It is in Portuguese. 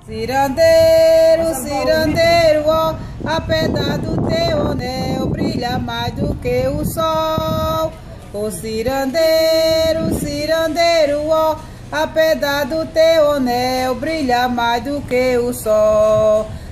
Cirandeiro, cirandeiro, ó, a pedra do teu anel brilha mais do que o sol. Ô cirandeiro, cirandeiro, ó, a pedra do teu anel brilha mais do que o sol.